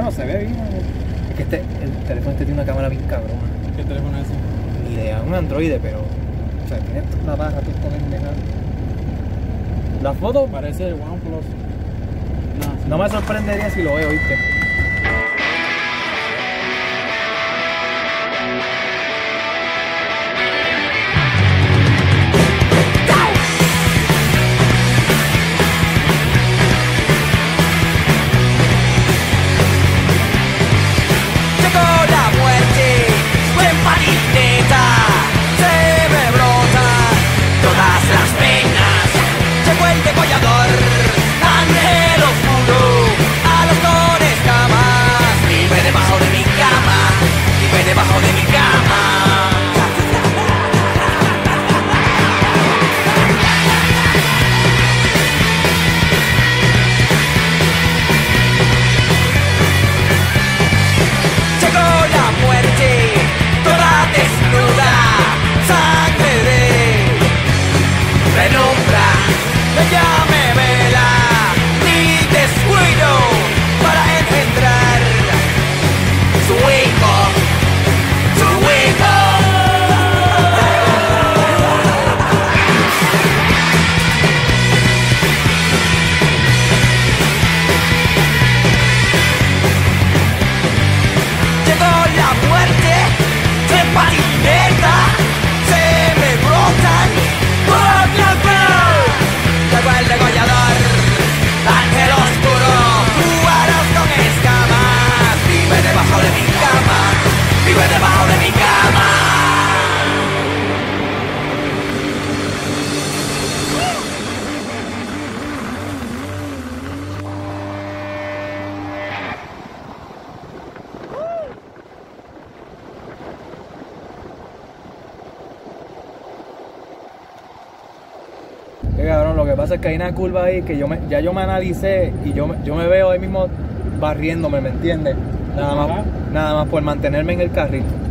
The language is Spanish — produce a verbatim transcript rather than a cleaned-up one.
bueno, se ve bien. Es que este, el teléfono este tiene una cámara bien cabrona. ¿Qué teléfono es ese? Ni idea, un Android, pero... O sea, tiene la barra, tú estás pendejado. La foto, Parece el OnePlus. No, no me sorprendería si lo veo, ¿viste? Que cabrón, lo que pasa es que hay una curva ahí que yo me, ya yo me analicé y yo me, yo me veo ahí mismo barriéndome, ¿me entiendes? Nada más, nada más por mantenerme en el carril.